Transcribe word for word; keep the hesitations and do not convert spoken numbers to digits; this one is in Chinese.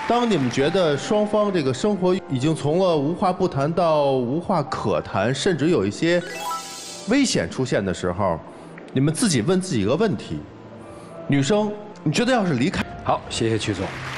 当你们觉得双方这个生活已经从了无话不谈到无话可谈，甚至有一些危险出现的时候，你们自己问自己一个问题：女生，你觉得要是离开， 好，谢谢曲总。